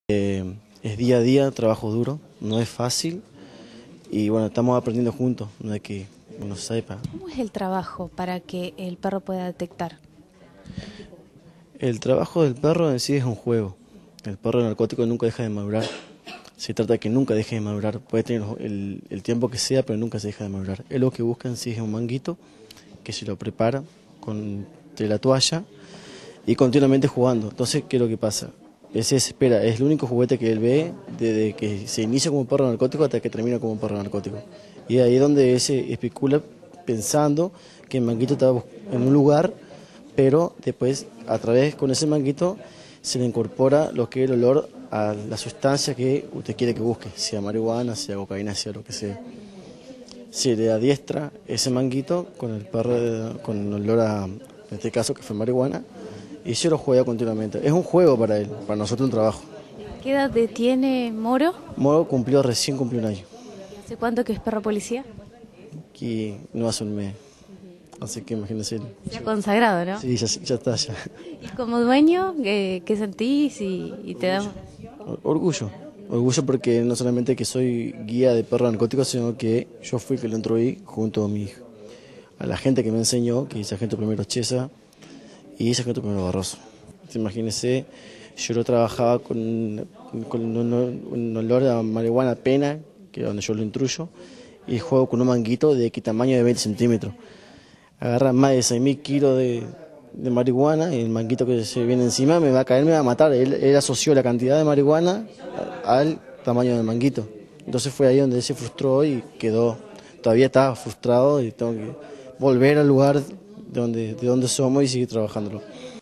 Es día a día, trabajo duro, no es fácil y bueno, estamos aprendiendo juntos, no es que uno sepa. ¿Cómo es el trabajo para que el perro pueda detectar? El trabajo del perro en sí es un juego. El perro narcótico nunca deja de madurar. Se trata de que nunca deje de madurar. Puede tener el tiempo que sea, pero nunca se deja de madurar. Él lo que busca en sí es un manguito que se lo prepara con de la toalla y continuamente jugando. Entonces, ¿qué es lo que pasa? Él se desespera, es el único juguete que él ve desde que se inicia como perro narcótico hasta que termina como perro narcótico. Y ahí es donde él se especula pensando que el manguito está en un lugar, pero después a través con ese manguito se le incorpora lo que es el olor a la sustancia que usted quiere que busque, sea marihuana, sea cocaína, sea lo que sea. Se le adiestra ese manguito con el perro, con olor a, en este caso que fue marihuana, y se lo juega continuamente. Es un juego para él, para nosotros un trabajo. ¿Qué edad tiene Moro? Moro recién cumplió un año, ¿Y hace cuánto que es perro policía? que no hace un mes. Así que imagínense. Se ha consagrado, ¿no? Sí, ya está, ya. Y como dueño, ¿qué sentís y te da? Orgullo. Orgullo porque no solamente que soy guía de perros narcóticos, sino que yo fui el que lo introduí junto a a la gente que me enseñó, que es sargento primero Chesa y sargento primero Barroso. Imagínense, yo lo trabajaba con un olor a marihuana pena, que es donde yo lo intruyo, y juego con un manguito de tamaño de 20 centímetros. Agarra más de 6.000 kilos de marihuana y el manguito que se viene encima me va a caer, me va a matar. Él asoció la cantidad de marihuana al tamaño del manguito. Entonces fue ahí donde él se frustró y quedó, todavía estaba frustrado y tengo que volver al lugar de donde somos y seguir trabajándolo.